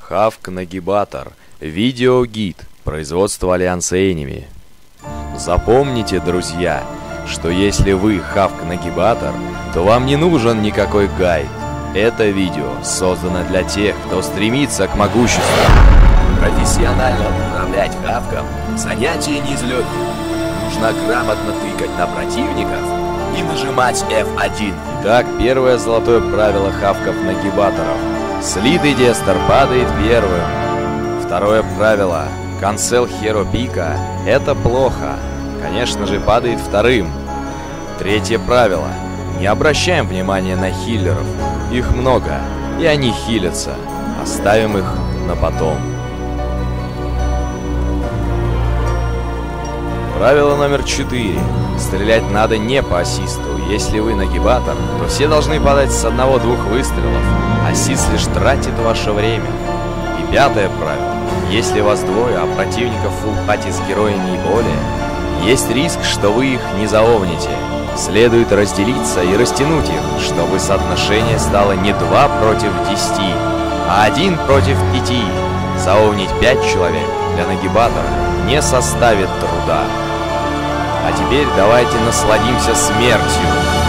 Хавк Нагибатор. Видеогид. Производство Альянса Энеми. Запомните, друзья, что если вы Хавк Нагибатор, то вам не нужен никакой гайд. Это видео создано для тех, кто стремится к могуществу. Профессионально управлять Хавком – занятие не из легких. Нужно грамотно тыкать на противников и нажимать F1. Итак, первое золотое правило Хавков-Нагибаторов. Слитый Дестер падает первым. Второе правило. Cancel Hero Пика – это плохо. Конечно же, падает вторым. Третье правило. Не обращаем внимания на хиллеров. Их много, и они хилятся. Оставим их на потом. Правило номер 4. Стрелять надо не по ассисту. Если вы нагибатор, то все должны падать с 1-2 выстрелов. Ассист лишь тратит ваше время. И пятое правило. Если вас двое, а противников фулл пати с героями и более, есть риск, что вы их не заовните. Следует разделиться и растянуть их, чтобы соотношение стало не 2 против 10, а 1 против 5. Заовнить 5 человек для нагибатора не составит труда. А теперь давайте насладимся смертью.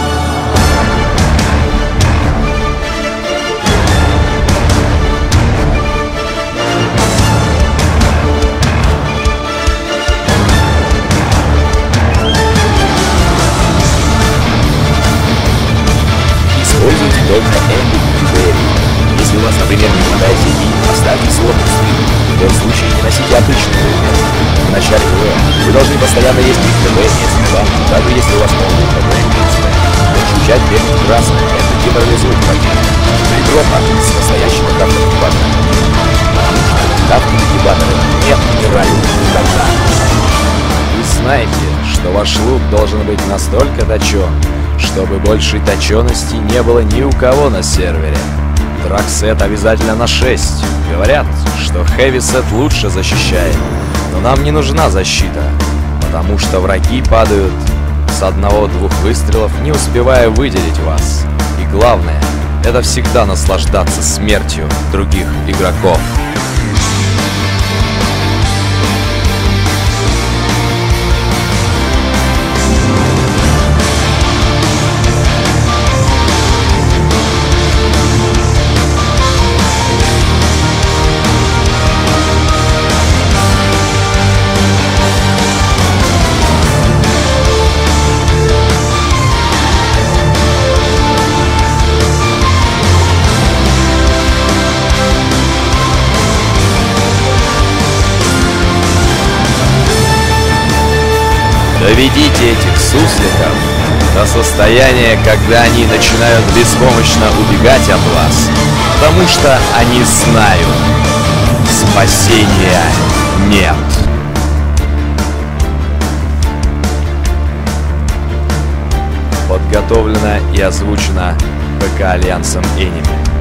Используйте только Эндик критерий. Если у вас, например, не хватает еды, оставьте сложности. В любом случае, не носите обычный предмет. В начале ТВ вы должны постоянно есть ТВ вместо вам, даже если у вас полный ТВ единственное. Включать верхний красный — это деморализует противника. Придропа с настоящего Хавка-Нагибатора. Потому что Хавки-Нагибаторы не умирают никогда. Вы знаете, что ваш лук должен быть настолько точен, чтобы большей точенности не было ни у кого на сервере. Драгсет обязательно на 6. Говорят, что хэви-сет лучше защищает. Но нам не нужна защита, потому что враги падают с 1-2 выстрелов, не успевая выделить вас. И главное, это всегда наслаждаться смертью других игроков. Доведите этих сусликов до состояния, когда они начинают беспомощно убегать от вас, потому что они знают, спасения нет. Подготовлено и озвучено ПК Альянсом Энеми.